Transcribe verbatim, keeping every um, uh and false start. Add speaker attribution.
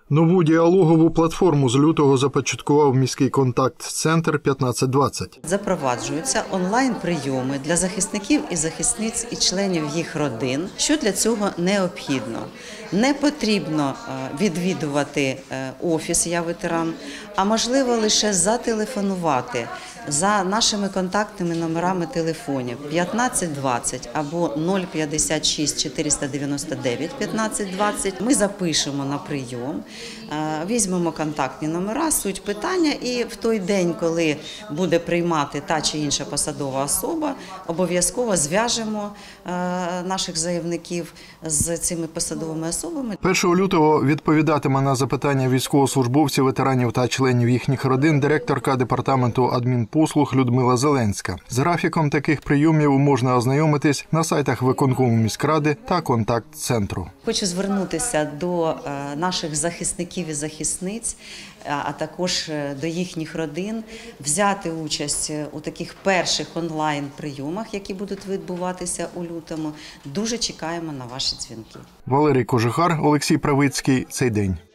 Speaker 1: Нову діалогову платформу з лютого започаткував міський контакт-центр п'ятнадцять двадцять.
Speaker 2: Запроваджуються онлайн-прийоми для захисників і захисниць і членів їх родин. Що для цього необхідно? Не потрібно відвідувати офіс «Я ветеран», а можливо лише зателефонувати за нашими контактними номерами телефонів п'ятнадцять двадцять або нуль п'ятдесят шість чотириста дев'яносто дев'ять п'ятнадцять двадцять. Ми запишемо на прийом, візьмемо контактні номера, суть питання, і в той день, коли буде приймати та чи інша посадова особа, обов'язково зв'яжемо наших заявників з цими посадовими особами.
Speaker 1: першого лютого відповідатиме на запитання військовослужбовців, ветеранів та членів їхніх родин директорка департаменту адмінпослуг Людмила Зеленська. З графіком таких прийомів можна ознайомитись на сайтах виконкому міськради та контакт-центру.
Speaker 2: Хочу звернутися до наших захисників і захисниць, а також до їхніх родин, взяти участь у таких перших онлайн-прийомах, які будуть відбуватися у лютому. Дуже чекаємо на ваші дзвінки.
Speaker 1: Валерій Кожухар, Олексій Правицький. Цей день.